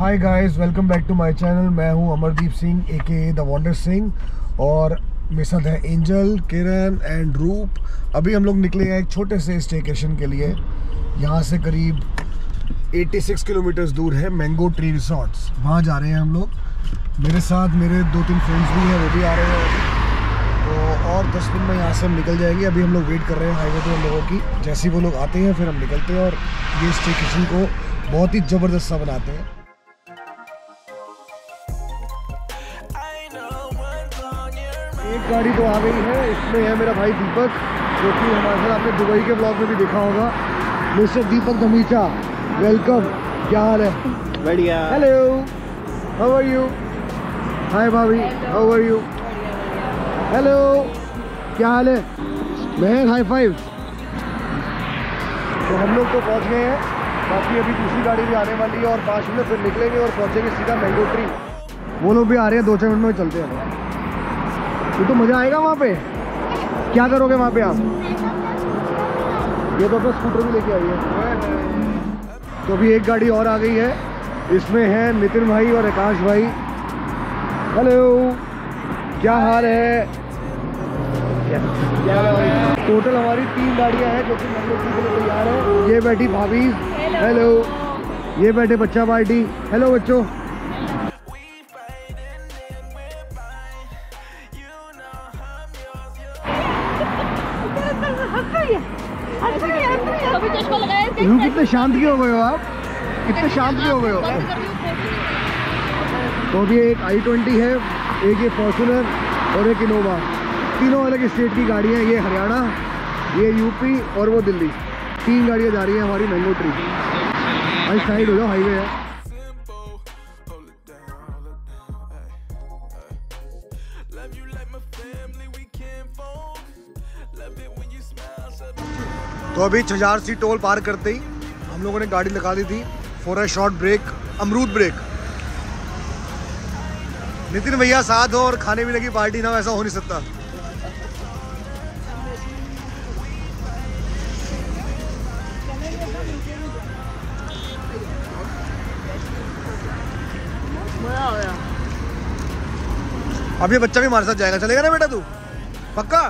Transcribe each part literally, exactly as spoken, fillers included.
Hi guys, welcome back to my channel. मैं हूं अमरदीप सिंह ए के द वंडर सिंह और मेरे साथ है एंजल, किरण एंड रूप। अभी हम लोग निकले हैं एक छोटे से स्टेकेशन के लिए। यहां से करीब छियासी किलोमीटर दूर है मैंगो ट्री रिसॉर्ट्स, वहां जा रहे हैं हम लोग। मेरे साथ मेरे दो तीन फ्रेंड्स भी हैं, वो भी आ रहे हैं अभी। तो और दस मिनट में यहाँ से हम निकल जाएंगे। अभी हम लोग वेट कर रहे हैं हाईवे पे हम लोगों की। जैसे ही वो लोग आते हैं फिर हम निकलते हैं और ये स्टेकेशन को बहुत ही ज़बरदस्त सा बनाते हैं। एक गाड़ी तो आ गई है, इसमें है मेरा भाई दीपक, जो कि हमारे साथ आपने दुबई के ब्लॉग में भी देखा होगा। Mister Deepak Dhamecha, welcome. क्या हाल है? बढ़िया। Hello, how are you? Hi भाभी, हाउ आर यू? हेलो, क्या हाल है? Mahar, high five. तो हम लोग तो पहुंच गए हैं, बाकी अभी दूसरी गाड़ी भी आने वाली है और पाँच मिनट फिर निकलेंगे और पहुंचेंगे सीधा मैंगो ट्री। वो लोग भी आ रहे हैं, दो चार मिनट में चलते हैं। ये तो मज़ा आएगा वहाँ पे। क्या करोगे वहाँ पे आप? ये तो अपना स्कूटर भी लेके आई है। तो अभी एक गाड़ी और आ गई है, इसमें है नितिन भाई और आकाश भाई। हेलो, क्या हाल है? टोटल हमारी तीन गाड़ियाँ हैं जो कि मैंगो ट्री के लिए तैयार है। ये बैठी भाभी, हेलो। ये बैठे बच्चा पार्टी, हेलो बच्चों। रूप, कितने शांत क्यों हो गए हो आप? कितने शांत क्यों हो गए हो? तो अभी एक आई ट्वेंटी है, एक ये फॉर्चूनर और एक इनोवा। तीनों अलग स्टेट की गाड़ियाँ। ये हरियाणा, ये यूपी और वो दिल्ली। तीन गाड़ियाँ जा रही हैं हमारी मैंगो ट्री। आज साइड हो जाओ, हाईवे है। तो अभी छजार सी टोल पार करते ही हम लोगों ने गाड़ी लगा दी थी फॉर अ शॉर्ट ब्रेक, अमरूद ब्रेक। नितिन भैया साथ हो और खाने पीने की पार्टी ना, ऐसा हो नहीं सकता। अब ये बच्चा भी हमारे साथ जाएगा, चलेगा ना बेटा तू? पक्का?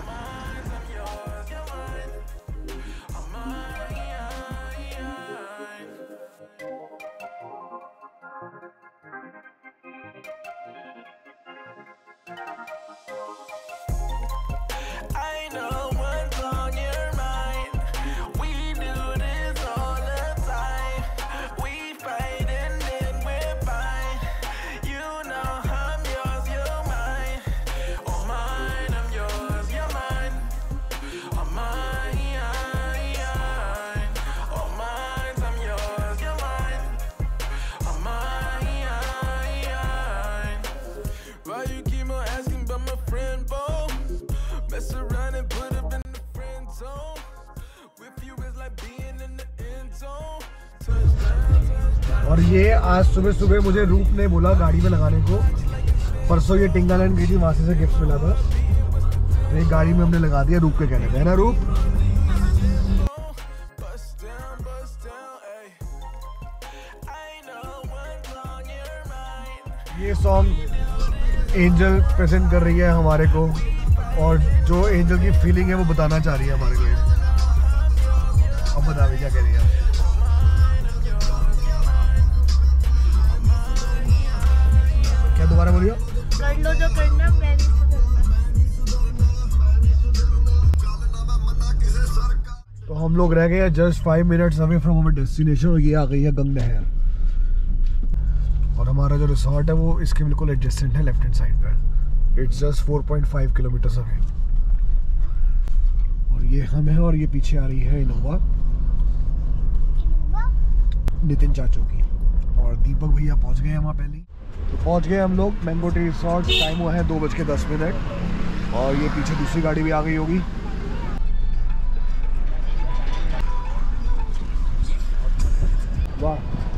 और ये आज सुबह सुबह मुझे रूप ने बोला गाड़ी में लगाने को। परसों ये टिंगालैंड गई थी, वहाँ से गिफ्ट मिला था, तो एक गाड़ी में हमने लगा दिया रूप के कहने पे, है ना रूप? ये सॉन्ग एंजल प्रेजेंट कर रही है हमारे को, और जो एंजल की फीलिंग है वो बताना चाह रही है हमारे को। अब बता भी क्या कह रही है? क्या दोबारा बोलियो? कर लो जो करना, मैं नहीं तो हम लोग रह गए हैं just five minutes away from our destination और ये आ गई है गंग नहर। और हमारा जो रिसोर्ट है वो इसके बिल्कुल एडजेसेंट है, लेफ्ट हैंड साइड पे। It's just four point five kilometre away. और ये हम है और ये पीछे आ रही है इनोवा नितिन चाचू की। और दीपक भैया पहुंच गए हैं वहाँ पहले। तो पहुंच गए हम लोग मैंगो ट्री रिसॉर्ट। टाइम हुआ है दो बज के दस मिनट और ये पीछे दूसरी गाड़ी भी आ गई होगी। वाह,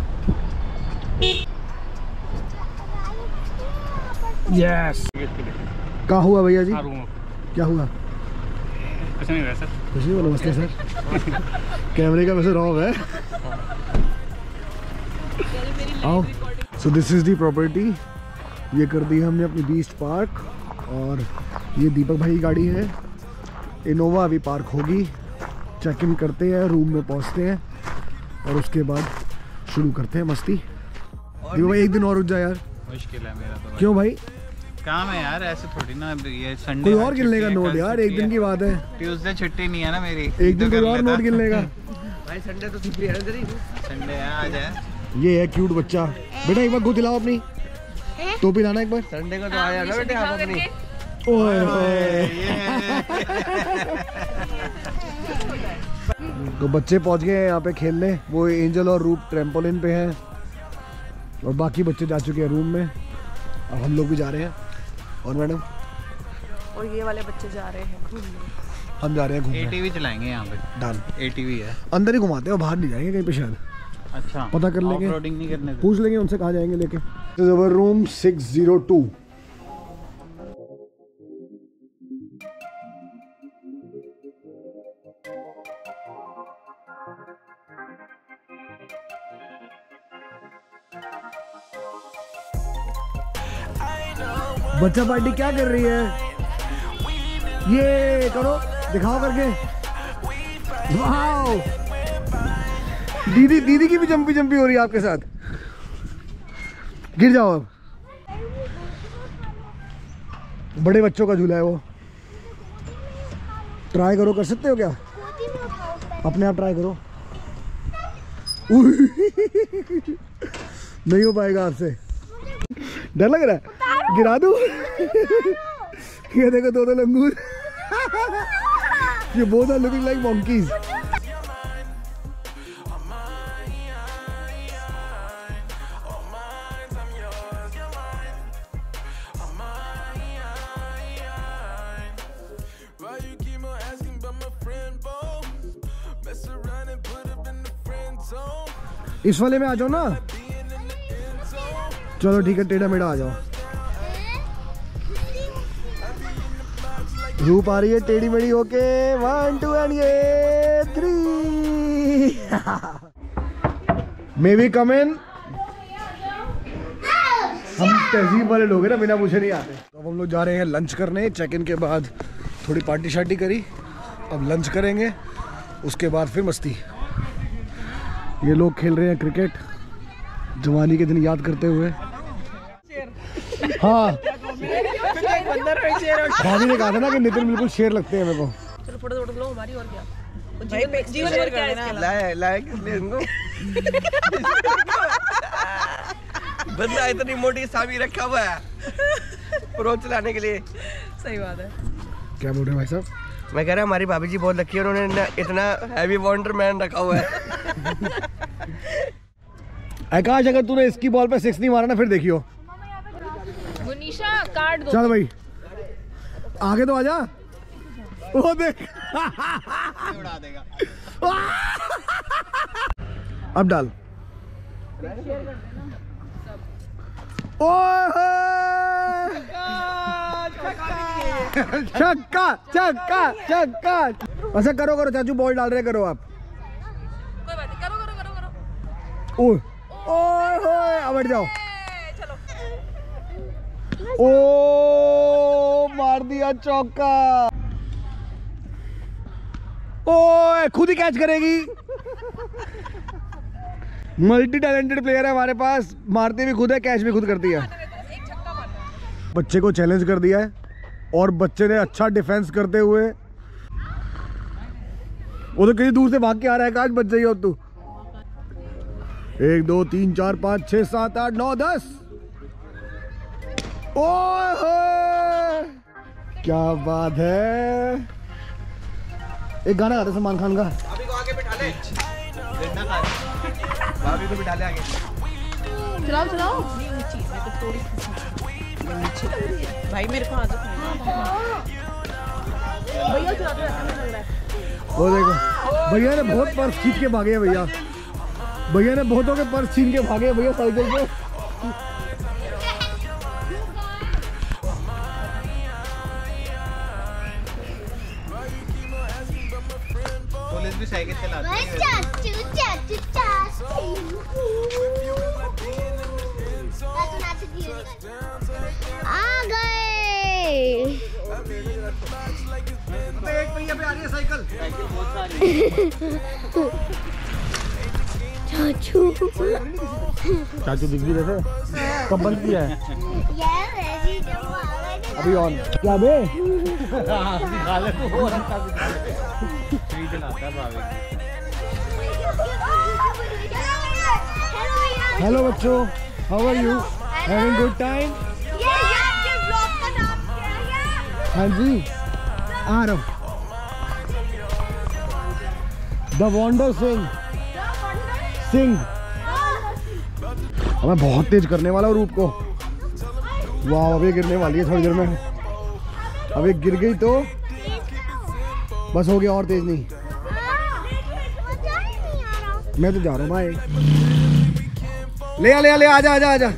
यस। क्या हुआ भैया जी? क्या हुआ? कुछ नहीं हुआ सर। कुछ नहीं हुआ। नमस्ते सर। कैमरे का वैसे रॉन्ग है। आओ। So this is the property. ये कर दी हमने अपनी बीस्ट पार्क और ये दीपक भाई की गाड़ी है। इनोवा अभी पार्क होगी। चेक इन करते हैं, रूम में पहुंचते हैं और उसके बाद शुरू करते हैं मस्ती। दीपक भाई एक दिन और रुक जा यार। मुश्किल है मेरा तो। क्यों भाई? काम है यार, ऐसे थोड़ी ना। ये संडे कोई और गिन लेगा नोट यार, एक दिन की बात है। ट्यूसडे छुट्टी नहीं है ना मेरी, एक दिन कोई और नोट गिन लेगा। भाई संडे तो छुट्टी है तेरी। संडे है आज है। ये है क्यूट बच्चा। बेटा एक बार गो दिलाओ अपनी टोपी, लाना एक बार। संडे को तो आया ना बेटे आप अपनी। ओए ओए। तो बच्चे पहुंच गए हैं यहाँ पे खेलने। वो एंजल और रूप ट्रैम्पोलिन पे हैं और बाकी बच्चे जा चुके हैं रूम में। अब हम लोग भी जा रहे हैं। और मैडम और ये वाले बच्चे जा रहे हैं घूमने। हम जा रहे हैं घूमने। एटीवी चलाएंगे यहाँ पे। डन। एटीवी है अंदर ही घुमाते हैं, बाहर नहीं जाएंगे कहीं पे शायद। अच्छा पता कर लेंगे, ऑफरोडिंग नहीं करने। पूछ लेंगे उनसे कहाँ जाएंगे लेके। Room six zero two. बच्चा पार्टी क्या कर रही है? ये करो, दिखाओ करके। वाओ, दीदी दीदी की भी जंपी जंपी हो रही है आपके साथ। गिर जाओ अब। बड़े बच्चों का झूला है वो। ट्राई करो, कर सकते हो क्या? अपने आप ट्राई करो। नहीं हो पाएगा आपसे, डर लग रहा है। गिरा दूं? ये देखो दो दो लंगूर। ये both are looking like monkeys। इस वाले में आ जाओ ना। चलो ठीक है, टेढ़ा मेढ़ा आ जाओ। रूप आ रही है टेढ़ी मेढ़ी होके। वन टू एंड ये three. May be come in. हम तहजीब वाले लोग हैं ना, बिना पूछे नहीं आते। तो अब हम लोग जा रहे हैं लंच करने। चेक इन के बाद थोड़ी पार्टी शार्टी करी, अब लंच करेंगे, उसके बाद फिर मस्ती। ये लोग खेल रहे हैं क्रिकेट, जवानी के दिन याद करते हुए। हाँ, भाभी ने कहा था ना कि नितिन बिल्कुल शेर लगते हैं मेरे को। चलो फोटो फोटो लो हमारी। और क्या जीवन जीवन भर क्या है इसके अलावा? लाए लाए किस लिए इनको? बंदा इतनी मोटी सामी रखा हुआ है प्रो चलाने के लिए। सही बात है। क्या बोल रहे हैं भाई साहब? मैं कह रहा हूँ हमारी भाभी जी बहुत लकी है, उन्होंने इतना हैवी वंडर मैन रखा हुआ है। आकाश, अगर तूने इसकी बॉल पे सिक्स नहीं मारा ना फिर देखियो। मुनीशा कार्ड दो। चल भाई आगे तो आजा। वो देख उड़ा देगा। अब डाल। ओए छक्का छक्का छक्का। ऐसा करो करो चाचू, बॉल डाल रहे करो आप। कोई बात नहीं, करो करो करो करो। ओए ओए होए, अब बैठ जाओ। ओ मार दिया चौका। ओए खुद ही कैच करेगी। मल्टी टैलेंटेड प्लेयर है हमारे पास, मारते भी खुद है, कैच भी खुद करती है। बच्चे को चैलेंज कर दिया है और बच्चे ने अच्छा डिफेंस करते हुए, वो तो किसी दूर से भाग के आ रहा है। काश बच जाइए अब तू। एक दो तीन चार पाँच छः सात आठ नौ दस। ओह क्या बात है। एक गाना गाते सलमान खान का। भाभी को आगे बिठा ले। भाभी को बिठा ले आगे। चलाओ चलाओ। नहीं ऊंची है तो थोड़ी नीचे लग रही है। भाई मेरे को आ जाओ। भैया चलाते हैं, अच्छा लग रहा है। वो देखो भैया ने बहुत पर्स खींच के भागे हैं। भैया भैया ने बहुतों के पर्स छीन के भागे भैया साइकिल पे। पुलिस भी साइकिल चलाती है। आ गए। एक पहिया पे आ रही है साइकिल। चाचू चाचू दिख भी रहे थे। कब बंद किया है? अभी ऑन क्या बे? हेलो बच्चों, how are you? Having good time? हाँ जी, आ रहा हूँ। द वंडर सिंह सिंह मैं बहुत तेज करने वाला हूँ रूप को। वाह, अभी गिरने वाली है थोड़ी देर में। अभी गिर गई तो बस हो गया, और तेज नहीं। मैं तो जा रहा हूँ भाई। ले आ ले आ ले आजा आजा आजा।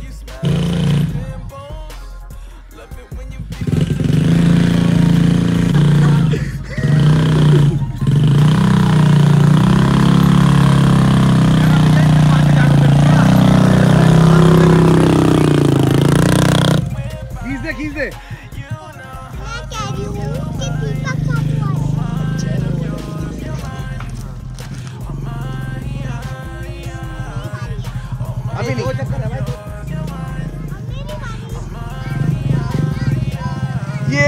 अभी नहीं। ये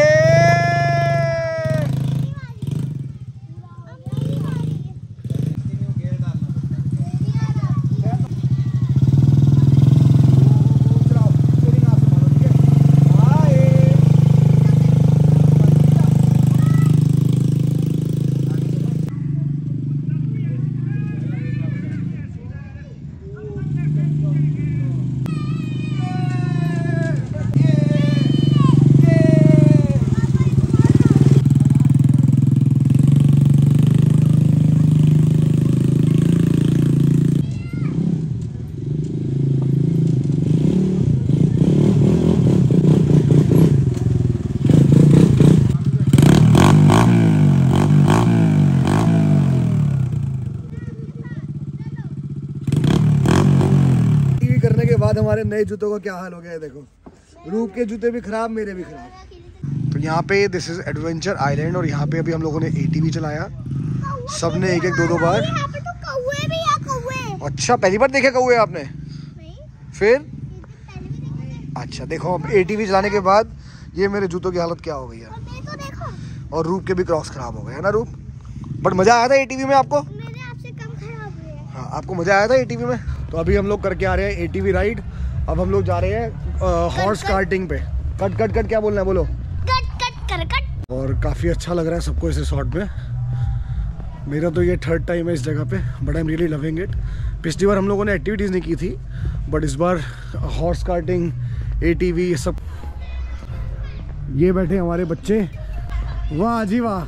बाद हमारे नए जूतों का क्या हाल हो गया है। देखो, रूप के जूते भी खराब, मेरे भी खराब। तो यहाँ पे दिस इज एडवेंचर आइलैंड और यहाँ पे अभी हम लोगों ने एटीवी चलाया। सबने एक एक दो दो बार। यहाँ पे तो कौवे भी है, कौवे। अच्छा, पहली बार देखे कौवे आपने? नहीं। फिर पहले भी देखे। अच्छा देखो, अब एटीवी चलाने के बाद ये मेरे जूतों की हालत क्या हो गई है। और मैं तो देखो। और रूप के भी क्रॉस खराब हो गए है ना रूप। बट मजा आया था एटीवी में आपको? मेरे आपसे कम खराब हुए हैं। हाँ, आपको मजा आया था एटीवी में? तो अभी हम लोग करके आ रहे हैं एटीवी राइड। अब हम लोग जा रहे हैं हॉर्स कार्टिंग पे। कट कट कट क्या बोलना है, बोलो। कट कट कर कट। और काफ़ी अच्छा लग रहा है सबको इस रिसॉर्ट में। मेरा तो ये थर्ड टाइम है इस जगह पे, but I am really loving it. पिछली बार हम लोगों ने एक्टिविटीज़ नहीं की थी, बट इस बार हॉर्स कार्टिंग, एटीवी, ये सब। ये बैठे हमारे बच्चे। वाह जी वाह,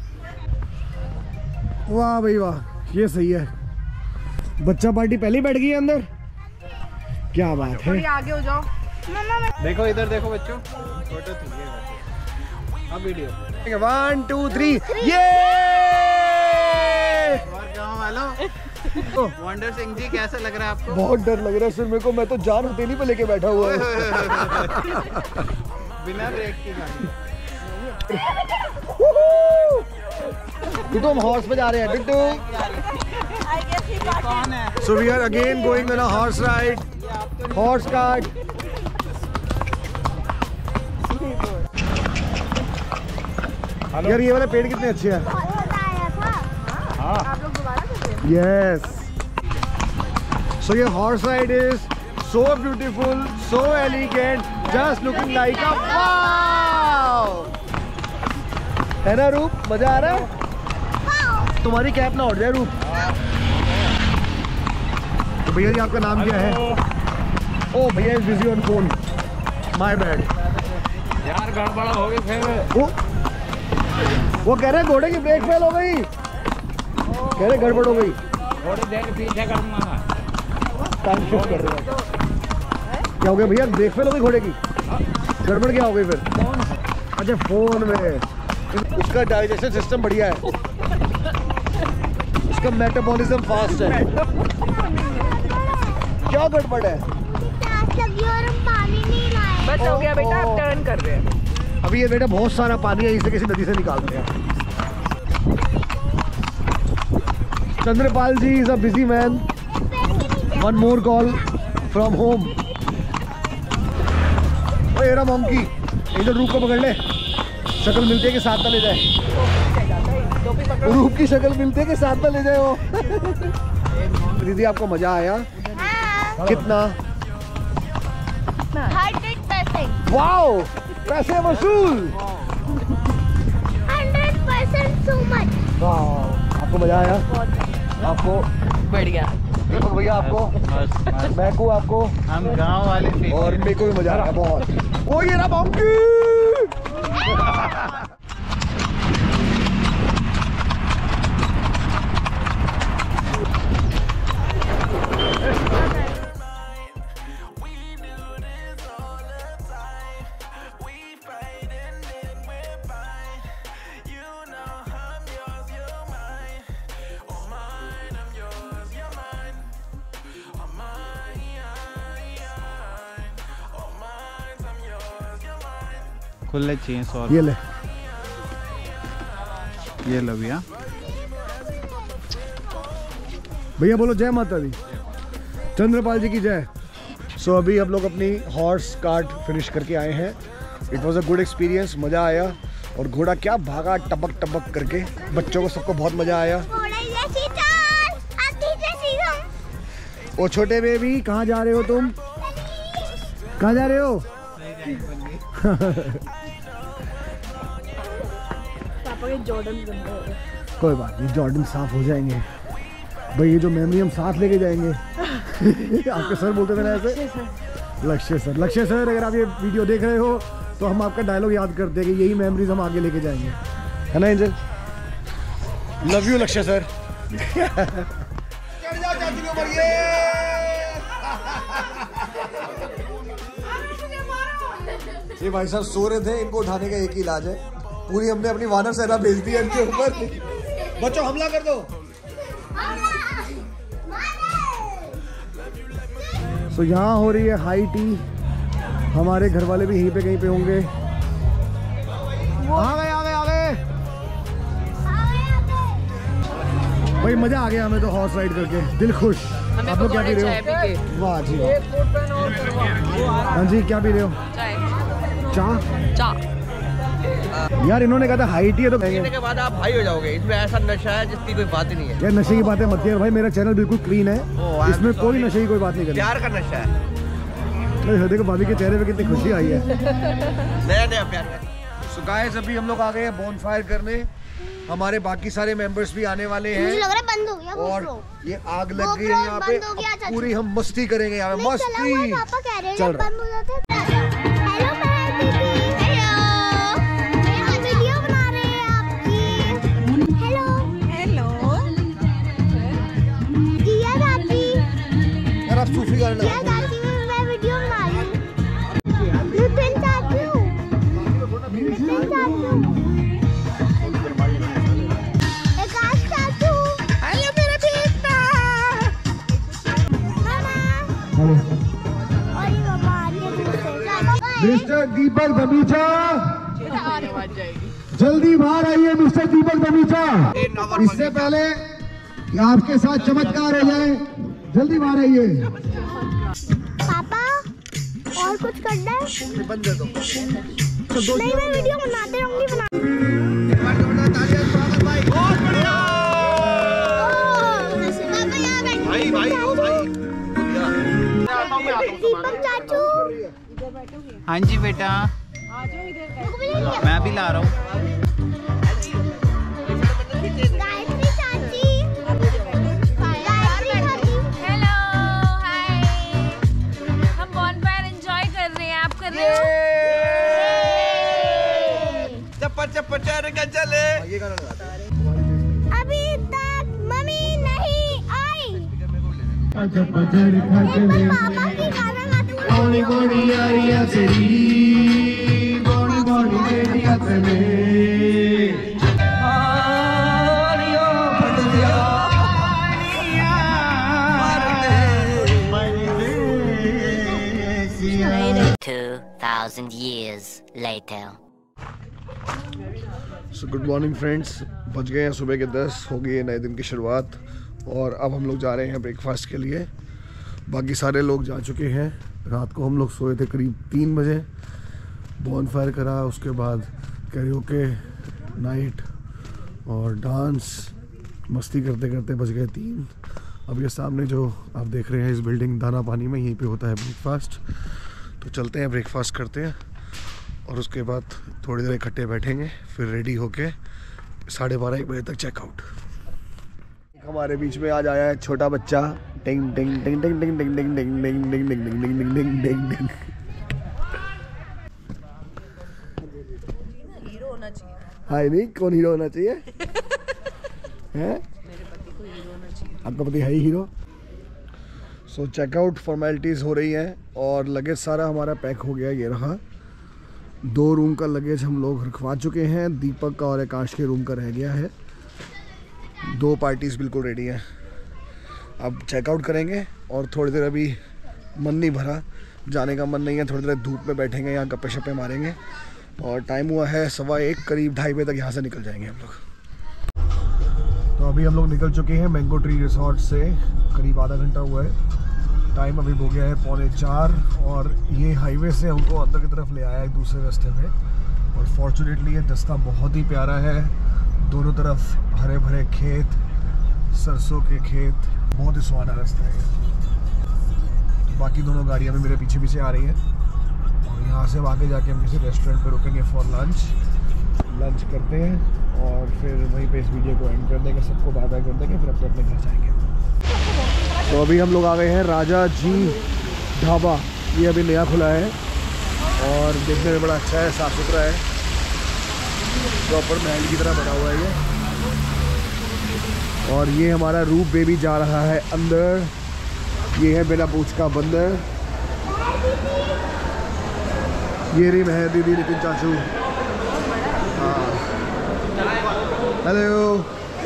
वाह भाई वाह, ये सही है। बच्चा पार्टी पहले ही बैठ गई है अंदर। क्या बात है। थोड़ी आगे हो जाओ। देखो इधर देखो बच्चों, फोटो खींचिए। अब वीडियो। वन टू थ्री, ये और गाँव वालों, वंडर सिंह जी कैसा लग रहा है आपको? बहुत डर लग रहा है सर मेरे को। मैं तो जान हथेली पे लेके बैठा हुआ हूँ। बिना ब्रेक के गाड़ी। तो हम हॉर्स पे जा रहे हैं टिट्टू। कौन है? So we are again going on a horse ride, horse cart. यार ये वाले पेड़ कितने अच्छे हैं। आप लोग दोबारा कर रहे हैं? Yes. So your horse ride is so beautiful, so elegant, just looking like a wow. है ना रूप, मजा आ रहा है? तुम्हारी कैप ना उड़ जाए रूप। तो भैया जी आपका नाम क्या है? ओ भैया is busy on phone, my bad. यार गड़बड़ हो गई फिर। वो वो कह रहे हैं घोड़े की ब्रेक फेल हो गई। कह रहे गड़बड़ हो गई। थोड़ी देर पीछे करूंगा। टाइम शिफ्ट कर रहे हैं। क्या हो गया भैया, ब्रेक फेल हो गई घोड़े की? गड़बड़ क्या हो गई फिर? अच्छा फोन में। उसका डाइजेशन सिस्टम बढ़िया है, उसका मेटाबॉलिज्म फास्ट है। क्या गड़बड़ है? लगी और हम पानी नहीं लाए। बस हो गया बेटा, अब टर्न कर रहे हैं। अभी ये बेटा बहुत सारा पानी है, इसे किसी नदी से निकालते हैं। Chandrapal ji is a busy man. One more call from home. ओए एरा मंकी, इधर रूप को पकड़ ले। शक्ल मिलती है कि साथ ना ले जाए। रूप की शक्ल मिलती है कि साथ ना ले जाए वो। दीदी आपको मजा आया? हाँ। कितना? Hundred percent. वाओ, पैसे वसूल। Hundred percent so much. वाह, आपको मजा आया? आपको बढ़िया। भैया आपको? मैं को आपको? हम गांव वाले थे और मेरे को भी मजा आया बहुत। ओ ये रहा मंकी। खुले चाहिए सौ। ये ले। ये लो भैया। भैया बोलो जय माता दी। चंद्रपाल जी की जय। सो so, अभी हम लोग अपनी हॉर्स कार्ट फिनिश करके आए हैं। It was a good experience, मज़ा आया। और घोड़ा क्या भागा टपक टपक करके। बच्चों को सबको बहुत मज़ा आया। ओ छोटे बेबी, कहाँ जा रहे हो तुम? कहाँ जा रहे हो? पापा के जॉर्डन गंदे हो गए। कोई बात नहीं, जॉर्डन साफ हो जाएंगे। भाई ये जो मेमोरी हम साथ लेके जाएंगे। आपके सर बोलते थे ना ऐसे? लक्ष्य सर। लक्ष्य सर अगर आप ये वीडियो देख रहे हो तो हम आपका डायलॉग याद करते हैं कि यही मेमोरीज हम आगे लेके जाएंगे, है ना Angel? Love you Lakshya sir. ये भाई साहब सो रहे थे, इनको उठाने का एक ही इलाज है। पूरी हमने अपनी वानर सेना भेज दी है इनके ऊपर। बच्चों हमला कर दो। सो so, यहाँ हो रही है हाई टी। हमारे घर वाले भी यहीं पे कहीं पे होंगे। आ गए आ गए आ गए भाई, मजा आ गया हमें तो हॉर्स राइड करके, दिल खुश। आप लोग क्या पी रहे हो? वाह जी वाह। हाँ जी, क्या पी रहे हो? चाय। चाय यार इन्होंने कहा था हाई टी है तो पीने के बाद आप हाई हो जाओगे। इसमें ऐसा नशा है जिसकी कोई बात ही नहीं है। यार नशे की बातें मत कर भाई, मेरा चैनल बिल्कुल क्लीन है, इसमें कोई नशे की कोई बात नहीं करनी। प्यार का नशा है। देखो भाभी के चेहरे पे कितनी खुशी आई है। नया नया प्यार। सो गाइस अभी हम लोग आ गए हैं बॉनफायर करने। हमारे बाकी सारे मेंबर्स भी आने वाले हैं। मुझे लग रहा है बंद हो गया। और ये आग लग गई है यहाँ पे। अब पूरी हम मस्ती करेंगे यहाँ पे, मस्ती पापा कह रहे हैं चल जब रहा बंद हो जाता है। हेलो मैं दीदी। हेलो, हम वीडियो बना रहे हैं आपकी। हेलो हेलो जिया चाची। यार आप सूफी गाना जिया चाची में मैं वीडियो बना रही हूँ। नितिन चाचू, नितिन चाचू, आकाश चाचू। हेलो मेरा बेटा। मामा और ये मामा आ रही है दूसरे। मिस्टर दीपक धमीचा, आवाज जाएगी। जल्दी बाहर आइए मिस्टर दीपक धमीचा। इससे पहले कि आपके साथ चमत्कार हो जाए, जल्दी बाहर आइए। पापा और कुछ करना है? बंद कर दो। नहीं मैं वीडियो बनाते रहूंगी बना। बहुत बढ़िया पापा यहाँ बैठो। भाई भाई ओ भाई। दीपक चाचू। हाँ जी बेटा, मैं भी ला रहा हूँ। गायत्री चाची। गायत्री चाची। हेलो हाय, हम बॉनफायर एंजॉय कर रहे हैं। आप कर रहे हो? चप्पा चप्पा चर का चले। अभी तक मम्मी नहीं आई। अच्छा पचड़ खा चले। पापा की गाना गाते हुए बॉडी बॉडी यारिया तेरी, बॉडी बॉडी यारिया तेरी। thousand years later. So good morning friends, बज गए हैं सुबह के दस, हो गई है नए दिन की शुरुआत और अब हम लोग जा रहे हैं ब्रेकफास्ट के लिए। बाकी सारे लोग जा चुके हैं। रात को हम लोग सोए थे करीब तीन बजे, बॉनफायर करा, उसके बाद कैरियोके नाइट और डांस, मस्ती करते करते बज गए तीन। अब ये सामने जो आप देख रहे हैं इस बिल्डिंग दाना पानी में, यहीं पे होता है ब्रेकफास्ट। तो चलते हैं, ब्रेकफास्ट करते हैं और उसके बाद थोड़ी देर इकट्ठे बैठेंगे, फिर रेडी होके साढ़े बारह एक बजे तक चेकआउट। हमारे बीच में आज आया है छोटा बच्चा। टिंग टिंग टिंग टिंग टिंग टिंग टिंग टिंग टिंग टिंग टिंग टिंग टिंग टिंग टिंग टिंग। हीरो होना चाहिए। हाय नहीं, कौन हीरो होना चाहिए? हैं? मेरे पति को हीरो होना चाहिए। आपका पति है ही हीरो। सो चेकआउट फॉर्मेलिटीज़ हो रही हैं और लगेज सारा हमारा पैक हो गया। ये रहा, दो रूम का लगेज हम लोग रखवा चुके हैं। दीपक का और आकाश के रूम का रह गया है। दो पार्टीज बिल्कुल रेडी हैं। अब चेकआउट करेंगे और थोड़ी देर, अभी मन नहीं भरा, जाने का मन नहीं है, थोड़ी देर धूप में बैठेंगे, यहाँ गप्पे शप्पे मारेंगे और टाइम हुआ है सवा एक, करीब ढाई बजे तक यहाँ से निकल जाएंगे हम लोग। तो अभी हम लोग निकल चुके हैं मैंगो ट्री रिसोर्ट से, करीब आधा घंटा हुआ है। टाइम अभी हो गया है पौने चार और ये हाईवे से हमको अंदर की तरफ ले आया है दूसरे रास्ते में। और फॉर्चुनेटली ये रास्ता बहुत ही प्यारा है, दोनों तरफ हरे भरे खेत, सरसों के खेत, बहुत ही सुहाना रास्ता है। तो बाकी दोनों गाड़ियाँ भी मेरे पीछे पीछे आ रही हैं और यहाँ से आगे जाके हम किसी रेस्टोरेंट पे रुकेंगे फॉर लंच। लंच करते हैं और फिर वहीं पे इस वीडियो को एंड कर देंगे, सबको बाय बाय कर देंगे, फिर अपने अपने घर जाएंगे। तो अभी हम लोग आ गए हैं राजा जी ढाबा। ये अभी नया खुला है और देखने में बड़ा अच्छा है, साफ़ सुथरा है, प्रॉपर महल की तरह बना हुआ है ये। और ये हमारा रूप बेबी जा रहा है अंदर। ये है बिना पूछ का बंदर। ये रही महर दीदी, नितिन चाचू। हाँ, हेलो।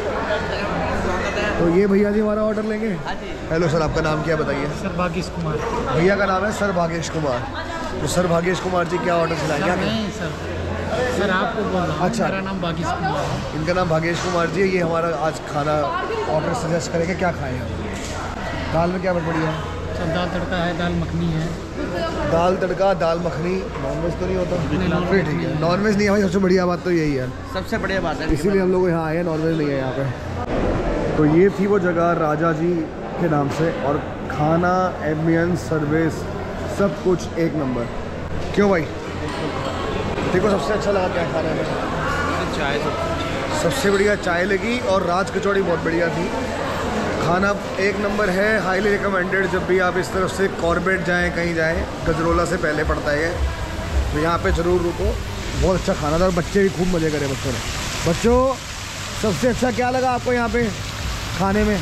तो ये भैया जी हमारा ऑर्डर लेंगे। हेलो सर, आपका नाम क्या बताइए? सर भागेश कुमार। भैया का नाम है सर भागेश कुमार। तो सर भागेश कुमार जी क्या ऑर्डर खिलाएंगे? नहीं सर, सर आपको बोल रहा हूँ। अच्छा, मेरा नाम भागेश कुमार है। इनका नाम भागेश कुमार जी है। ये हमारा आज खाना ऑर्डर सजेस्ट करेंगे, क्या खाएं हम? दाल में क्या बढ़िया है? सर दाल तड़का है, दाल मखनी है। दाल तड़का, दाल मखनी। नॉनवेज तो नहीं होता? फिर ठीक है, नॉनवेज नहीं है भाई, सबसे बढ़िया बात तो यही है, सबसे बढ़िया बात है, इसीलिए हम लोग यहाँ आए हैं, नॉनवेज नहीं है यहाँ पे। तो ये थी वो जगह राजा जी के नाम से, और खाना, एम्बियंस, सर्विस, सब कुछ एक नंबर। क्यों भाई? देखो सबसे अच्छा लगा क्या खाने में? चाय सबसे बढ़िया चाय लगी और राज कचौड़ी बहुत बढ़िया थी। खाना एक नंबर है, हाईली रिकमेंडेड। जब भी आप इस तरफ से कॉर्बेट जाएं, कहीं जाएं, गजरोला से पहले पड़ता है तो यहाँ पे ज़रूर रुको। बहुत अच्छा खाना था और बच्चे भी खूब मज़े करे बच्चों ने। बच्चों, सबसे अच्छा क्या लगा आपको यहाँ पे खाने में?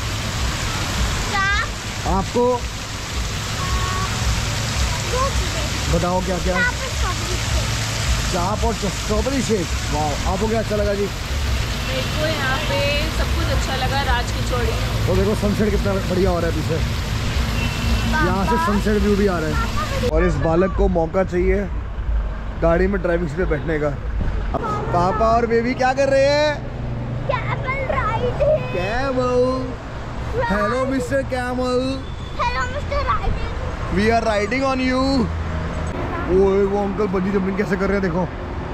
आपको बताओ क्या क्या? चाप और स्ट्रॉबेरी शेक। वाह, आपको क्या अच्छा लगा जी? मेरे को यहाँ पे सब कुछ अच्छा लगा, राज कचौड़ी। तो देखो सनसेट कितना बढ़िया हो रहा है पीछे, यहाँ से सनसेट व्यू भी आ रहा है। और इस बालक को मौका चाहिए गाड़ी में ड्राइविंग सीट पे बैठने का। पापा और बेबी क्या कर रहे हैं? Camel. Hello mister camel. Hello mister riding. We are riding on you. ओए वो अंकल बंजी जंपिंग कैसे कर रहे हैं देखो,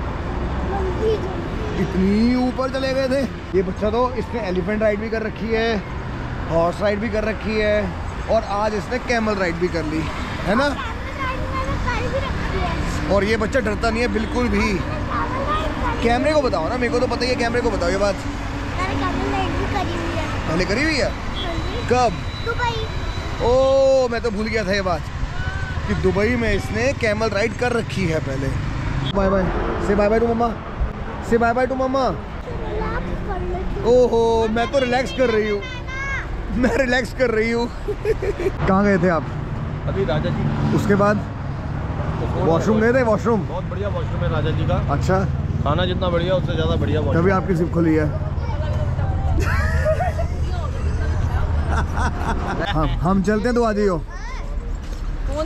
इतनी ऊपर चले गए थे। ये बच्चा तो इसने एलिफेंट राइड भी कर रखी है, हॉर्स राइड भी कर रखी है और आज इसने कैमल राइड भी कर ली है ना। और ये बच्चा डरता नहीं है बिल्कुल भी। कैमरे को बताओ ना, मेरे को तो पता ही है, कैमरे को बताओ ये बात। पहले करी हुई है? कब? दुबई। ओ, मैं तो भूल गया था ये बात कि दुबई में इसने कैमल राइड कर रखी है पहले। Bye bye, say bye bye to मम्मा, से बाय बाय टू मम्मा। ओहो, मैं तो रिलैक्स कर रही हूँ, मैं रिलैक्स कर रही हूँ। कहाँ गए थे आप? अभी राजा जी। उसके बाद वॉशरूम गए थे? वॉशरूम बहुत बढ़िया वॉशरूम है राजा जी का। अच्छा, खाना जितना बढ़िया उससे ज़्यादा बढ़िया वॉशरूम। तभी आपकी जिप खुली है। हम हम चलते हैं तो आ जाइयो। फोन